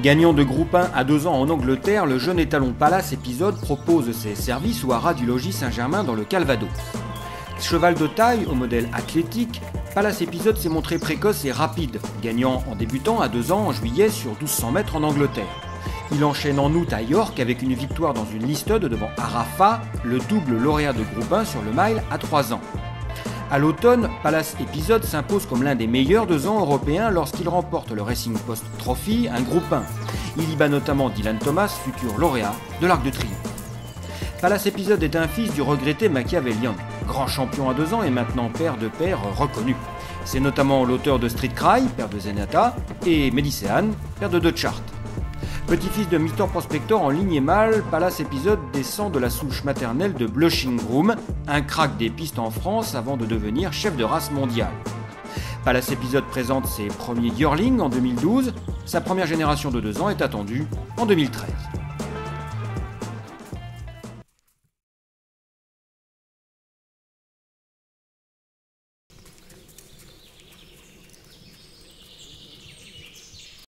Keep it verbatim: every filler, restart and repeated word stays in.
Gagnant de groupe un à deux ans en Angleterre, le jeune étalon Palace Episode propose ses services au haras du logis Saint-Germain dans le Calvados. Cheval de taille au modèle athlétique, Palace Episode s'est montré précoce et rapide, gagnant en débutant à deux ans en juillet sur mille deux cents mètres en Angleterre. Il enchaîne en août à York avec une victoire dans une listade devant Arafa, le double lauréat de groupe un sur le mile à trois ans. À l'automne, Palace Episode s'impose comme l'un des meilleurs deux ans européens lorsqu'il remporte le Racing Post Trophy, un groupe un. Il y bat notamment Dylan Thomas, futur lauréat de l'Arc de Triomphe. Palace Episode est un fils du regretté Machiavellian, grand champion à deux ans et maintenant père de père reconnu. C'est notamment l'auteur de Street Cry, père de Zenyatta, et Médicéane, père de The Chart. Petit-fils de Mister Prospector en ligne et mâle, Palace Episode descend de la souche maternelle de Blushing Groom, un crack des pistes en France avant de devenir chef de race mondial. Palace Episode présente ses premiers yearlings en deux mille douze, sa première génération de deux ans est attendue en deux mille treize.